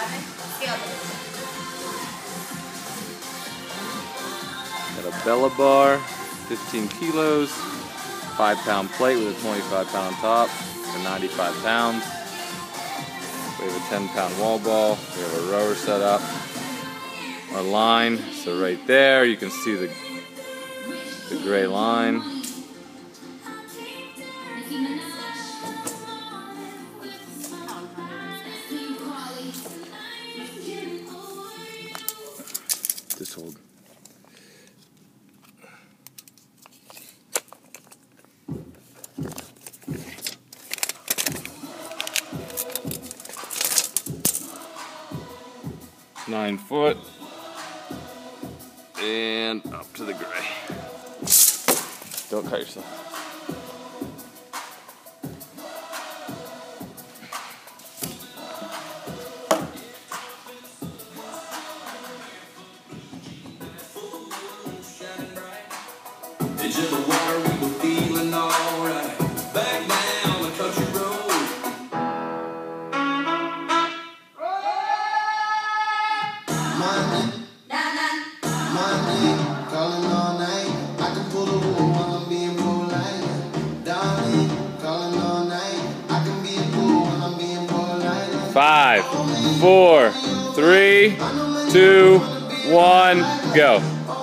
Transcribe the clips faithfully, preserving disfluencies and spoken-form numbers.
Got a Bella bar, fifteen kilos, five pound plate with a twenty-five pound top, for ninety-five pounds. We have a ten pound wall ball. We have a rower set up. Our line, so right there you can see the, the gray line. Just hold. Nine foot and up to the gray. Don't cut yourself. Digital water, we were feeling alright. Back down the country road. Monday, Monday, calling all night. I can pull the wool while I'm being polite. Darling, calling all night. I can be a fool when I'm being polite. Five, four, three, two, one, go.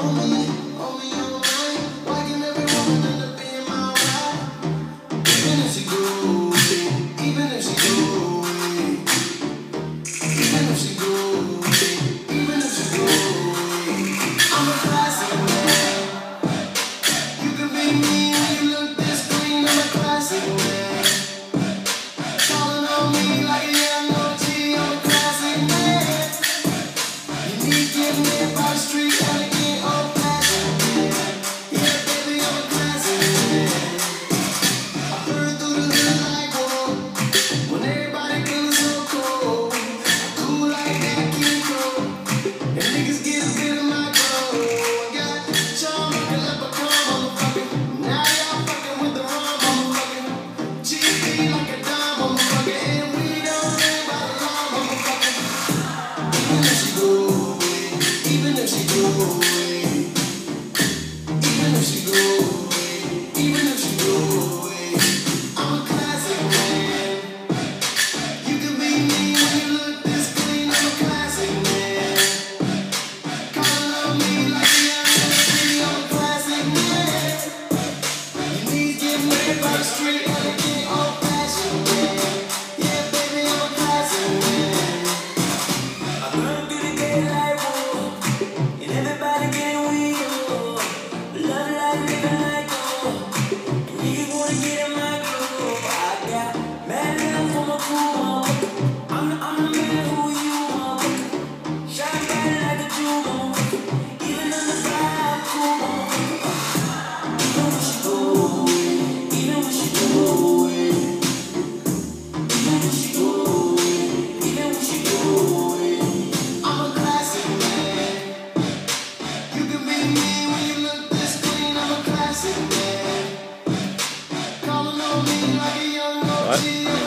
What?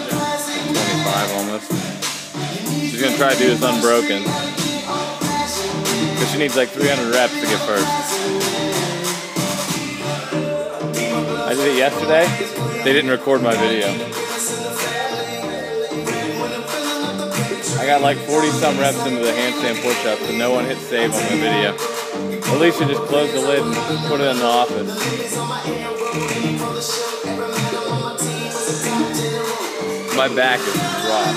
twenty-five almost. She's gonna try to do this unbroken. Because she needs like three hundred reps to get first. I did it yesterday. They didn't record my video. I got like forty some reps into the handstand push-ups and no one hit save on my video. At least you just close the lid and put it in the office. My back is raw.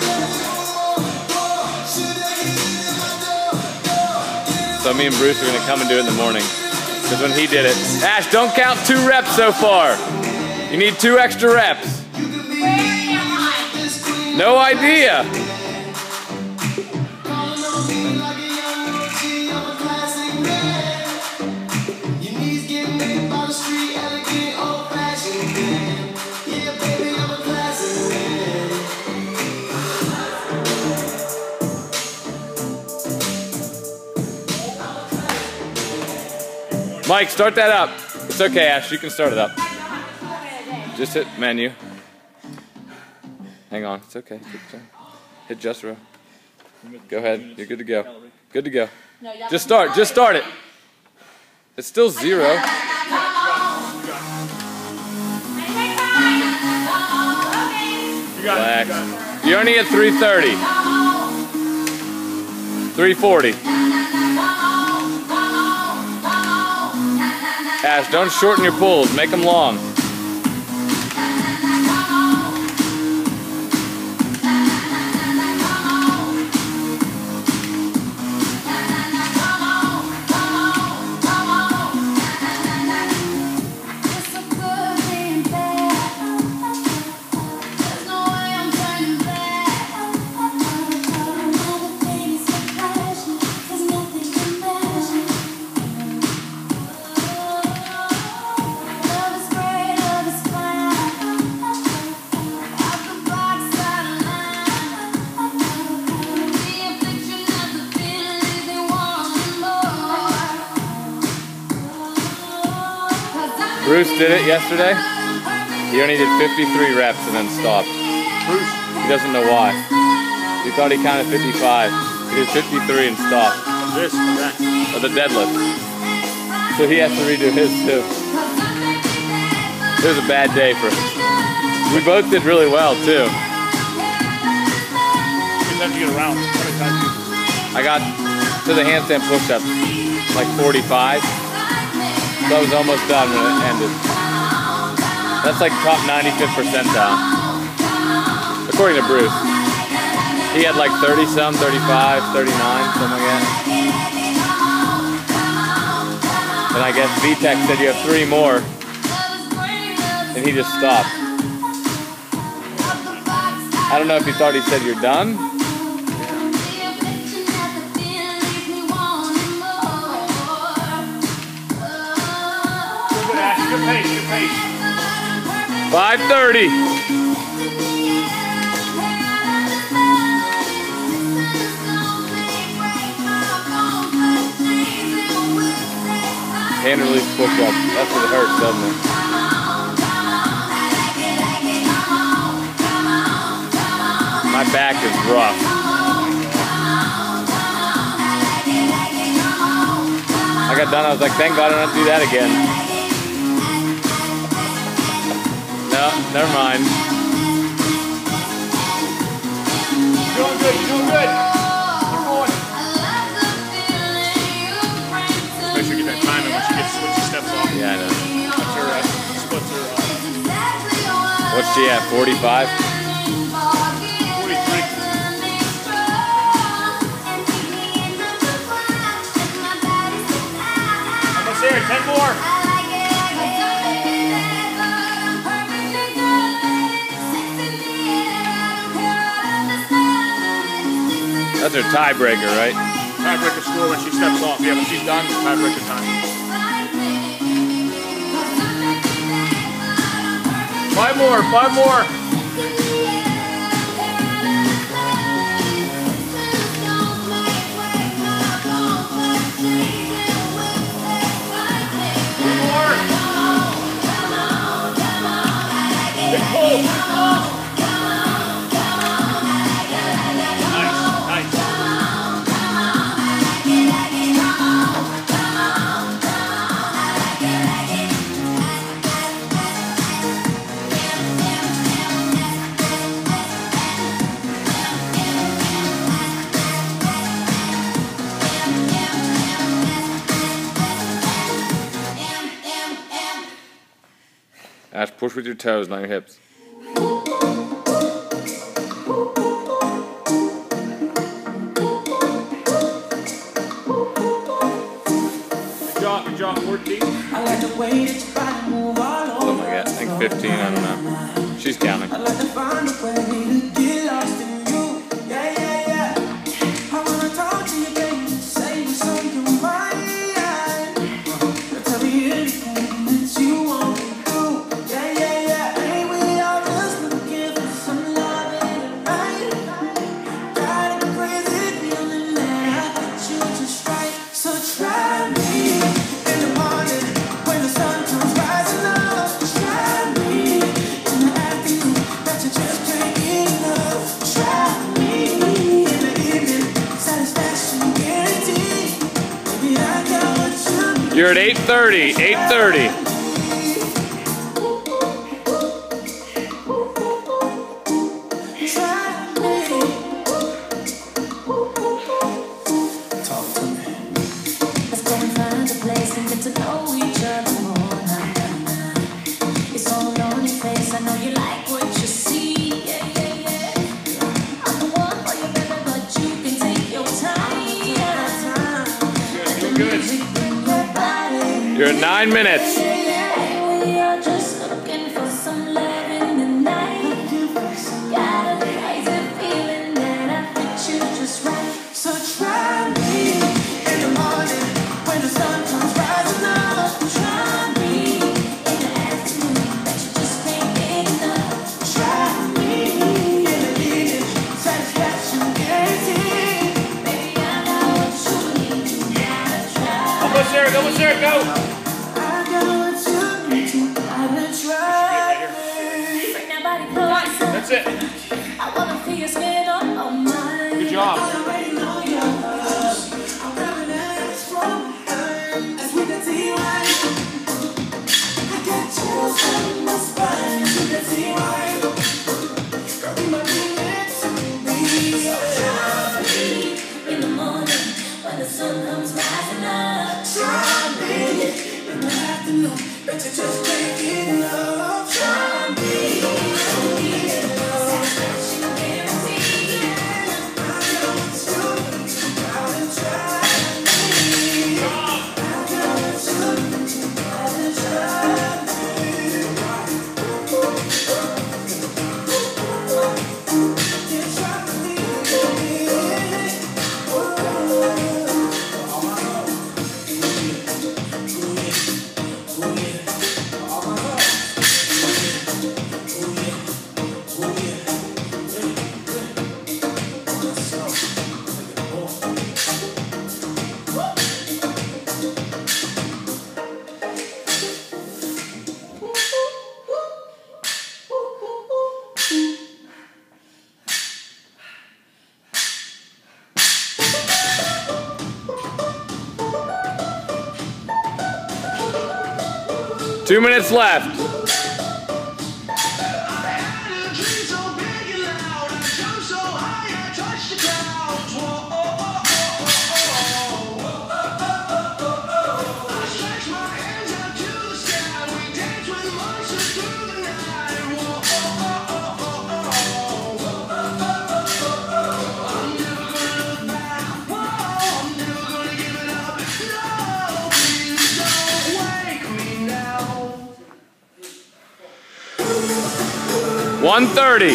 So me and Bruce are gonna come and do it in the morning. Because when he did it, Ash, don't count two reps so far. You need two extra reps. No idea. Mike, start that up. It's okay, Ash, you can start it up. Just hit menu. Hang on, it's okay. Hit just row. Go ahead. You're good to go. Good to go. Just start. Just start it. It's still zero. Relax. You're only at three thirty. three forty. Ash, don't shorten your pulls. Make them long. Bruce did it yesterday. He only did fifty-three reps and then stopped. Bruce? He doesn't know why. He thought he counted fifty-five. He did fifty-three and stopped. This, that. Or the deadlift. So he has to redo his too. It was a bad day for him. We both did really well too. You have to get around. I got to the handstand push-up like forty-five. So I was almost done when it ended. That's like top ninety-fifth percentile. According to Bruce. He had like thirty some, thirty-five, thirty-nine, something like that. And I guess V-Tech said you have three more. And he just stopped. I don't know if he thought he said you're done. Good pace, good pace. five thirty. Hand release push up. That's what it hurts, doesn't it? My back is rough. I got done, I was like, thank God I don't have to do that again. No, never mind. Doing good, you're doing good. Keep going. Make sure you get that timing when she gets when she steps off. Yeah, I know. That's her uh, splits her uh, What's she at? forty-five? forty-three. Almost there, ten more. That's her tiebreaker, right? Tiebreaker score when she steps off. Yeah, when she's done, tiebreaker time. Five more, five more. Two more. Big pull, big pull. Ash, push with your toes, not your hips. Good job, good job, fourteen. I like the way that your body move all over. Something like that. I think fifteen, I don't know. She's counting. I like to find a way to get lost in you. Yeah, yeah, yeah. I wanna talk to you, baby. Say what's on your mind. Tell me anything that you want to do. Yeah, yeah, yeah. Ain't we all just looking for some love in the night? Got a crazy feeling that I got you just right. So try me in the morning when the sun comes. You're at eight thirty, eight thirty. Talk to me. Let's go and find a place and get to know each other more. Nah, nah, nah. It's all on your face. I know you like what you see. Yeah, yeah, yeah. I'm the one for you, baby, but you can take your time. Let the music bring your body. You're at nine minutes. We are just looking for some love in the night. Got a crazy feeling that I fit you just right. So try me in the morning when the sun comes rising up. Try me in the afternoon, but you just can't get enough. Try me in the evening, satisfaction guaranteed. Baby, I know what you need. You gotta try. Almost there, almost there, go! I got what you need. You gotta try. Bring that body closer. That's it. I wanna feel your skin on my mind. Good job. I already know yours. I'm grabbing ass from behind. As we can see why I got chills down my spine. You can see why. Girl, you might be next to me. So try me in the morning when the sun comes rising up. Try me in the afternoon, but you just can't get enough. Try me. Two minutes left. one thirty.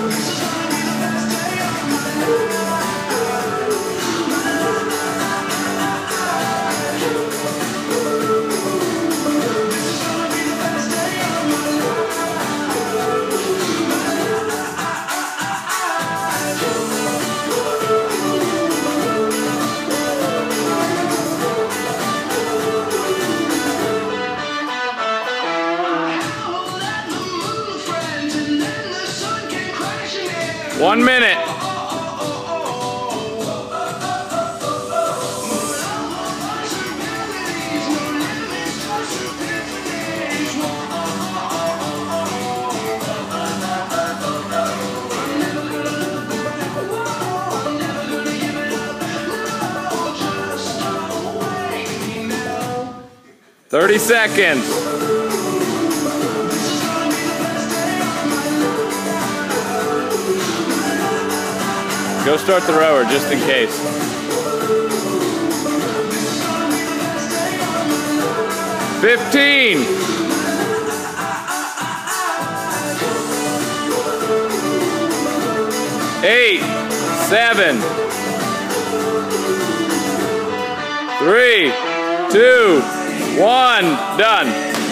One minute. Thirty seconds. Go start the rower just in case. Fifteen. Eight. Seven. Three. Two. One. Done.